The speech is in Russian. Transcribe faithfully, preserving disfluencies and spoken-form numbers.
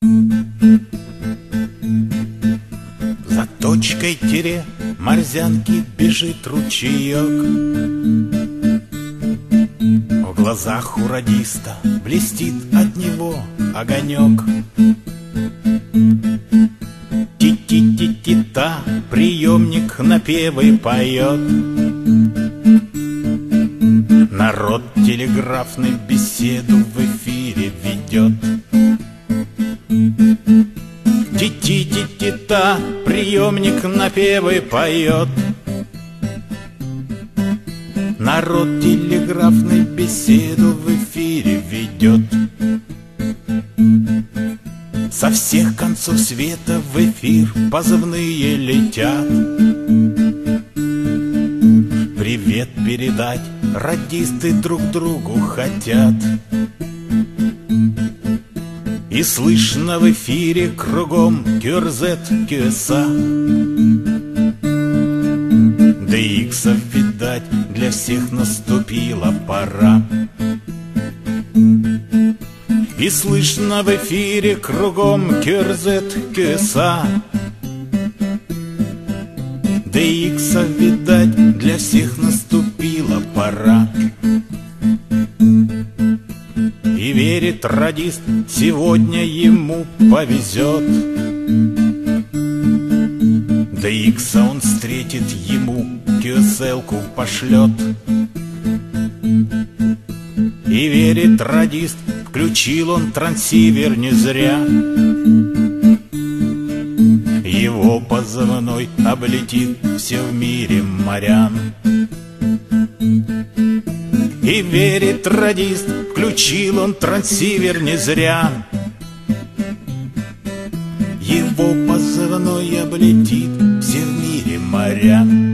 За точкой тире морзянки бежит ручеек. В глазах у радиста блестит от него огонек. Ти-ти-ти-ти-та, приемник напевы поет. Народ телеграфный беседу в эфире ведет. Ти-ти-ти-ти-та, приемник напевы поет. Народ телеграфный беседу в эфире ведет. Со всех концов света в эфир позывные летят. Привет передать радисты друг другу хотят. И слышно в эфире кругом кью эр зет, кью эс а. дэ иксов, видать, для всех наступила пора. И слышно в эфире кругом кью эр зет, кью эс а. дэ иксов, видать, для всех наступила пора. И верит радист, сегодня ему повезет. дэ икса он встретит, ему кью эс эл-ку пошлет. И верит радист, включил он трансивер не зря. Его позывной облетит все в мире морян. И верит радист, включил он трансивер не зря. Его позывной облетит все в мире моря.